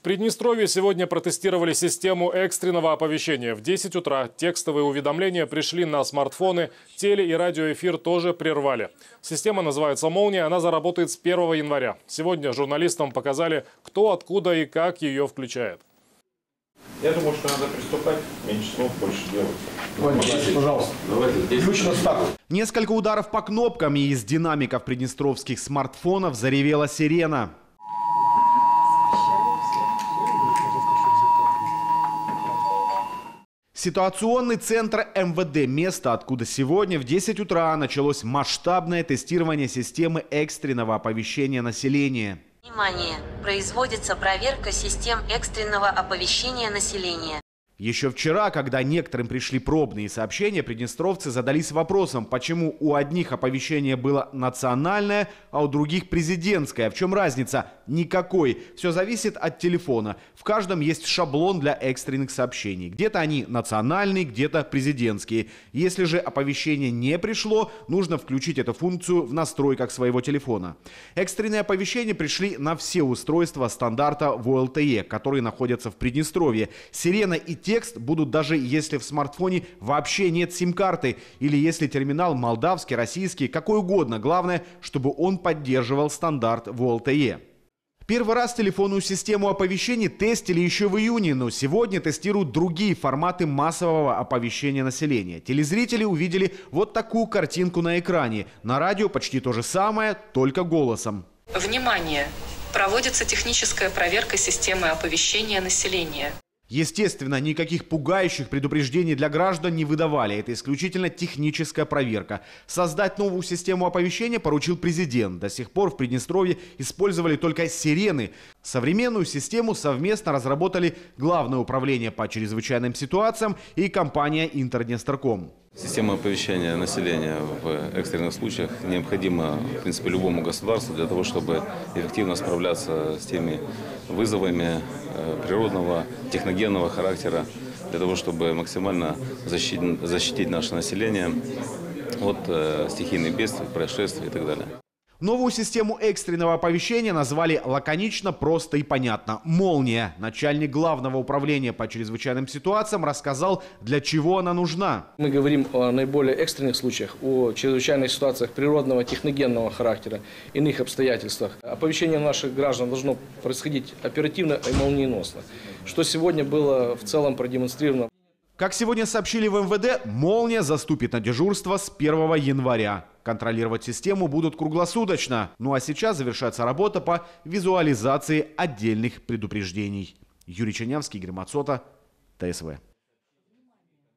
В Приднестровье сегодня протестировали систему экстренного оповещения. В 10 утра текстовые уведомления пришли на смартфоны, теле- и радиоэфир тоже прервали. Система называется «Молния», она заработает с 1 января. Сегодня журналистам показали, кто, откуда и как ее включает. Я думаю, что надо приступать, меньше слов, больше делать. Пожалуйста, ключ на старт. Несколько ударов по кнопкам, и из динамиков приднестровских смартфонов заревела сирена. Ситуационный центр МВД – место, откуда сегодня в 10 утра началось масштабное тестирование системы экстренного оповещения населения. Внимание! Производится проверка систем экстренного оповещения населения. Еще вчера, когда некоторым пришли пробные сообщения, приднестровцы задались вопросом, почему у одних оповещение было национальное, а у других президентское. В чем разница? Никакой. Все зависит от телефона. В каждом есть шаблон для экстренных сообщений. Где-то они национальные, где-то президентские. Если же оповещение не пришло, нужно включить эту функцию в настройках своего телефона. Экстренные оповещения пришли на все устройства стандарта ВОЛТЕ, которые находятся в Приднестровье. Сирена и текст будут даже если в смартфоне вообще нет сим-карты или если терминал молдавский, российский, какой угодно. Главное, чтобы он поддерживал стандарт ВОЛТЕ. Первый раз телефонную систему оповещений тестили еще в июне, но сегодня тестируют другие форматы массового оповещения населения. Телезрители увидели вот такую картинку на экране. На радио почти то же самое, только голосом. Внимание! Проводится техническая проверка системы оповещения населения. Естественно, никаких пугающих предупреждений для граждан не выдавали. Это исключительно техническая проверка. Создать новую систему оповещения поручил президент. До сих пор в Приднестровье использовали только сирены. Современную систему совместно разработали Главное управление по чрезвычайным ситуациям и компания Интерднестрком. Система оповещения населения в экстренных случаях необходима, в принципе, любому государству для того, чтобы эффективно справляться с теми вызовами природного, техногенного характера, для того, чтобы максимально защитить наше население от стихийных бедствий, происшествий и так далее. Новую систему экстренного оповещения назвали лаконично, просто и понятно – «Молния». Начальник Главного управления по чрезвычайным ситуациям рассказал, для чего она нужна. Мы говорим о наиболее экстренных случаях, о чрезвычайных ситуациях природного, техногенного характера, иных обстоятельствах. Оповещение наших граждан должно происходить оперативно и молниеносно, что сегодня было в целом продемонстрировано. Как сегодня сообщили в МВД, «Молния» заступит на дежурство с 1 января. Контролировать систему будут круглосуточно. Ну а сейчас завершается работа по визуализации отдельных предупреждений. Юрий Чернявский, Игорь Мацота, ТСВ.